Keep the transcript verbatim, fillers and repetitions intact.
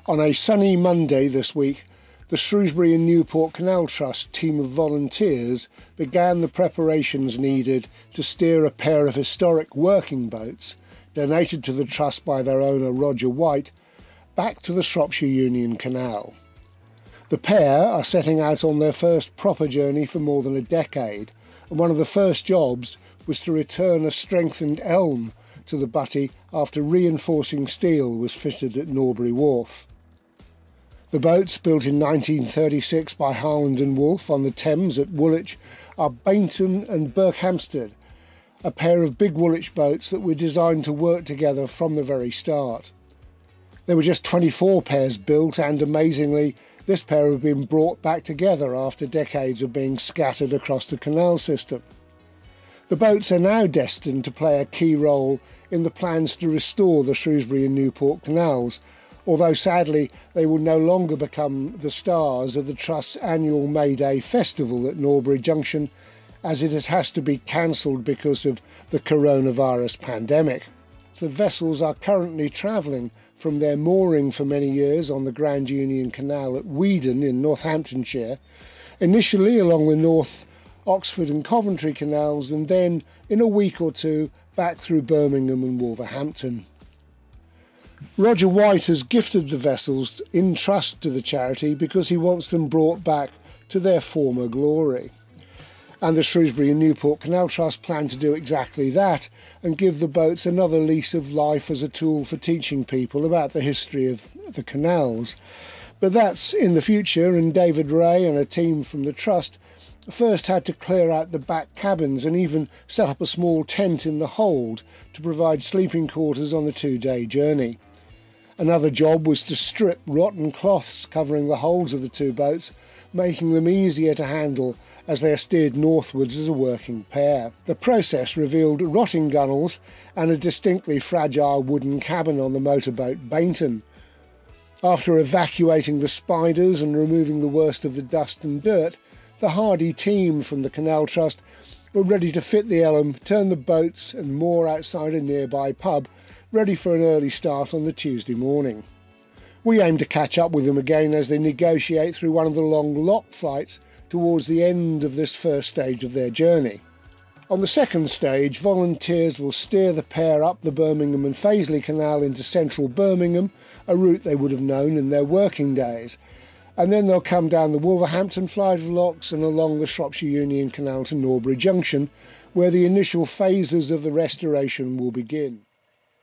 On a sunny Monday this week, the Shrewsbury and Newport Canal Trust team of volunteers began the preparations needed to steer a pair of historic working boats, donated to the Trust by their owner Roger White, back to the Shropshire Union Canal. The pair are setting out on their first proper journey for more than a decade, and one of the first jobs was to return a strengthened Elum to the butty after reinforcing steel was fitted at Norbury Wharf. The boats, built in nineteen thirty-six by Harland and Wolff on the Thames at Woolwich, are Bainton and Berkhamsted, a pair of Big Woolwich boats that were designed to work together from the very start. There were just twenty-four pairs built, and amazingly, this pair have been brought back together after decades of being scattered across the canal system. The boats are now destined to play a key role in the plans to restore the Shrewsbury and Newport canals, although sadly they will no longer become the stars of the Trust's annual May Day festival at Norbury Junction, as it has to be cancelled because of the coronavirus pandemic. The vessels are currently travelling from their mooring for many years on the Grand Union Canal at Weedon in Northamptonshire, initially along the North Oxford and Coventry canals, and then in a week or two back through Birmingham and Wolverhampton. Roger White has gifted the vessels in trust to the charity because he wants them brought back to their former glory. And the Shrewsbury and Newport Canal Trust plan to do exactly that and give the boats another lease of life as a tool for teaching people about the history of the canals. But that's in the future, and David Ray and a team from the Trust first had to clear out the back cabins and even set up a small tent in the hold to provide sleeping quarters on the two-day journey. Another job was to strip rotten cloths covering the holds of the two boats, making them easier to handle as they are steered northwards as a working pair. The process revealed rotting gunnels and a distinctly fragile wooden cabin on the motorboat Bainton. After evacuating the spiders and removing the worst of the dust and dirt, the hardy team from the Canal Trust were ready to fit the Elum, turn the boats and moor outside a nearby pub, ready for an early start on the Tuesday morning. We aim to catch up with them again as they negotiate through one of the long lock flights towards the end of this first stage of their journey. On the second stage, volunteers will steer the pair up the Birmingham and Fazeley Canal into central Birmingham, a route they would have known in their working days, and then they'll come down the Wolverhampton flight of locks and along the Shropshire Union Canal to Norbury Junction, where the initial phases of the restoration will begin.